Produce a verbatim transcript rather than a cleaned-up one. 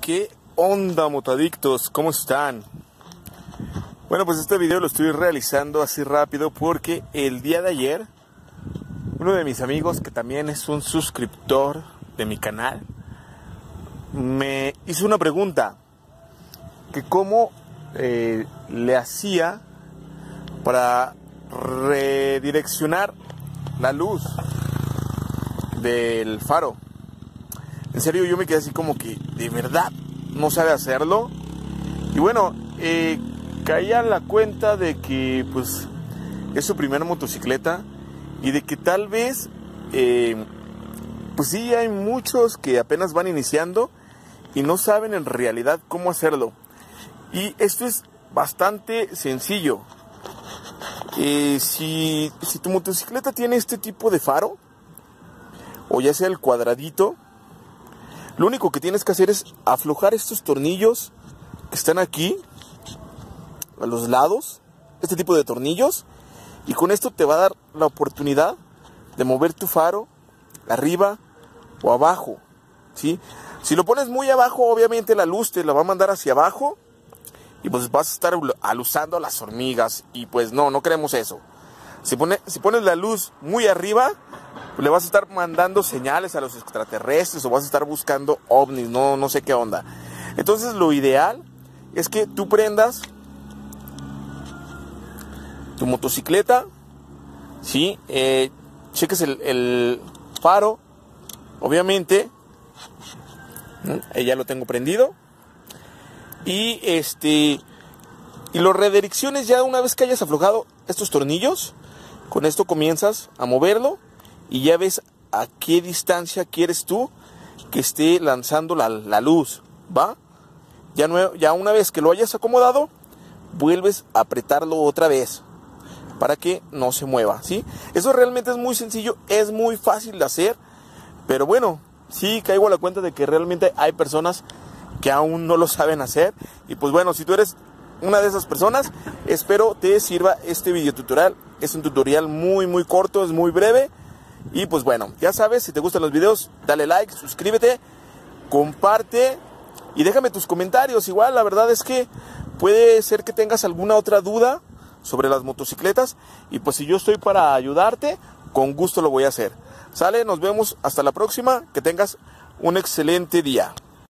¿Qué onda, motadictos? ¿Cómo están? Bueno, pues este video lo estoy realizando así rápido porque el día de ayer uno de mis amigos, que también es un suscriptor de mi canal, me hizo una pregunta, que cómo eh, le hacía para redireccionar la luz del faro. En serio, yo me quedé así como que, ¿de verdad no sabe hacerlo? Y bueno, eh, caí a la cuenta de que pues es su primera motocicleta y de que tal vez, eh, pues sí, hay muchos que apenas van iniciando y no saben en realidad cómo hacerlo. Y esto es bastante sencillo. Eh, si, si tu motocicleta tiene este tipo de faro, o ya sea el cuadradito, lo único que tienes que hacer es aflojar estos tornillos que están aquí, a los lados, este tipo de tornillos, y con esto te va a dar la oportunidad de mover tu faro arriba o abajo, ¿sí? Si lo pones muy abajo, obviamente la luz te la va a mandar hacia abajo, y pues vas a estar alusando a las hormigas, y pues no, no queremos eso. Si, pone, si pones la luz muy arriba, pues le vas a estar mandando señales a los extraterrestres o vas a estar buscando ovnis, no, no sé qué onda. Entonces lo ideal es que tú prendas tu motocicleta, ¿sí? Eh, cheques el, el faro, obviamente, ahí ya lo tengo prendido. Y este y los redirecciones, ya una vez que hayas aflojado estos tornillos, con esto comienzas a moverlo y ya ves a qué distancia quieres tú que esté lanzando la, la luz, ¿va? Ya, no, ya una vez que lo hayas acomodado, vuelves a apretarlo otra vez para que no se mueva, ¿sí? Eso realmente es muy sencillo, es muy fácil de hacer, pero bueno, sí caigo a la cuenta de que realmente hay personas que aún no lo saben hacer. Y pues bueno, si tú eres una de esas personas, espero te sirva este video tutorial. Es un tutorial muy muy corto, es muy breve. Y pues bueno, ya sabes, si te gustan los videos, dale like, suscríbete, comparte y déjame tus comentarios. Igual, la verdad es que puede ser que tengas alguna otra duda sobre las motocicletas, y pues si yo estoy para ayudarte, con gusto lo voy a hacer. Sale, nos vemos hasta la próxima, que tengas un excelente día.